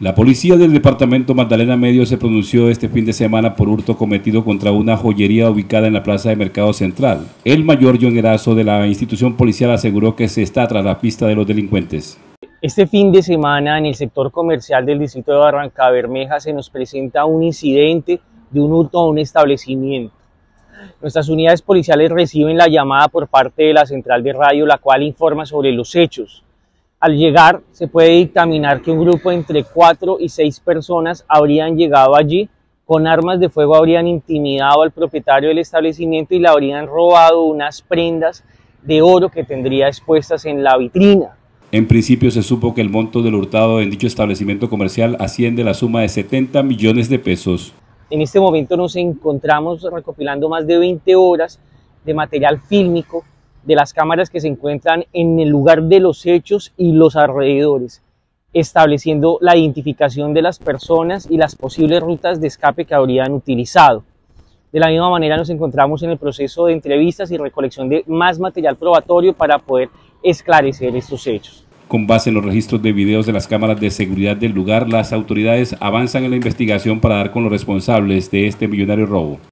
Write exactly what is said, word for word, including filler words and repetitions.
La policía del departamento Magdalena Medio se pronunció este fin de semana por hurto cometido contra una joyería ubicada en la plaza de Mercado Central. El mayor John Erazo de la institución policial aseguró que se está tras la pista de los delincuentes. Este fin de semana en el sector comercial del distrito de Barrancabermeja se nos presenta un incidente de un hurto a un establecimiento. Nuestras unidades policiales reciben la llamada por parte de la central de radio, la cual informa sobre los hechos. Al llegar, se puede dictaminar que un grupo de entre cuatro y seis personas habrían llegado allí, con armas de fuego habrían intimidado al propietario del establecimiento y le habrían robado unas prendas de oro que tendría expuestas en la vitrina. En principio se supo que el monto del hurtado en dicho establecimiento comercial asciende a la suma de setenta millones de pesos. En este momento nos encontramos recopilando más de veinte horas de material fílmico de las cámaras que se encuentran en el lugar de los hechos y los alrededores, estableciendo la identificación de las personas y las posibles rutas de escape que habrían utilizado. De la misma manera nos encontramos en el proceso de entrevistas y recolección de más material probatorio para poder esclarecer estos hechos. Con base en los registros de videos de las cámaras de seguridad del lugar, las autoridades avanzan en la investigación para dar con los responsables de este millonario robo.